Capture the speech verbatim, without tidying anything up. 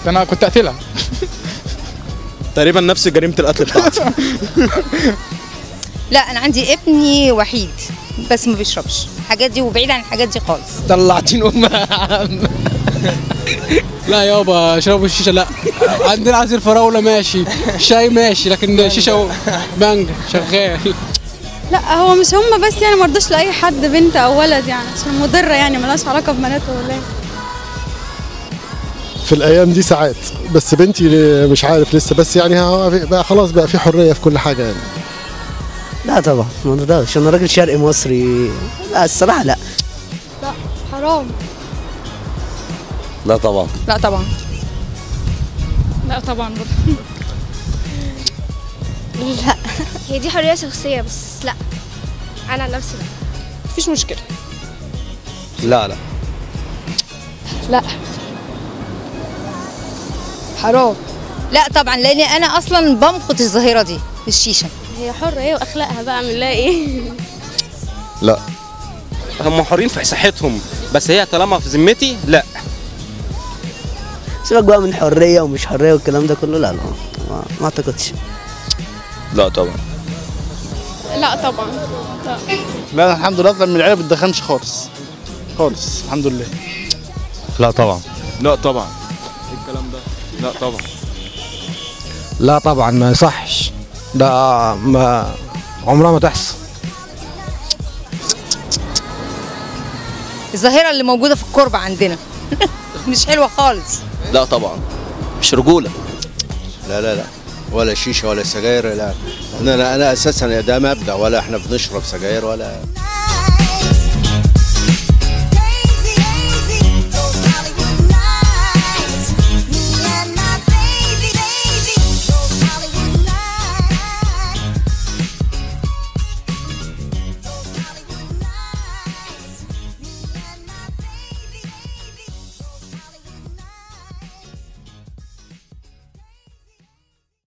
انا كنت اقتلها. تقريبا نفس جريمه القتل بتاعتي. لا انا عندي ابني وحيد بس ما بيشربش الحاجات دي وبعيد عن الحاجات دي خالص. طلعتين امها يا عم. لا يابا اشربوا الشيشه لا. عندنا عصير فراوله ماشي، شاي ماشي، لكن الشيشه مانجا شغال. لا هو مش هم بس يعني، مرضوش لاي حد بنت او ولد يعني، عشان مضره يعني ملهاش علاقه ببناته ولا ايه. في الايام دي ساعات، بس بنتي مش عارف لسه، بس يعني بقى خلاص بقى في حريه في كل حاجه يعني. لا طبعا ما نرضاش، انا راجل شرقي مصري. لا الصراحه لا. لا حرام. لا طبعا. لا طبعا. لا طبعا برضه. لا هي دي حريه شخصيه بس لا، انا عن نفسي لا. مفيش مشكله. لا لا لا حرام. لا طبعا لاني انا اصلا بمقت الظاهره دي الشيشه. هي حره ايه واخلاقها بقى، اعمل لها ايه. لا هم حرين في صحتهم، بس هي طالما في ذمتي لا. سيبك بقى من حريه ومش حريه والكلام ده كله. لا لا ما, ما اعتقدش. لا طبعا. لا طبعا. لا, لا الحمد لله من العيله ما بتدخنش خالص خالص الحمد لله. لا طبعا. لا طبعا. الكلام ده لا طبعا. لا طبعا ما يصحش، ده ما عمرها ما تحصل. الظاهره اللي موجوده في الكوربه عندنا مش حلوه خالص. لا طبعا مش رجوله. لا لا لا ولا شيشه ولا سجاير. لا انا انا اساسا ده مبدا، ولا احنا بنشرب سجاير ولا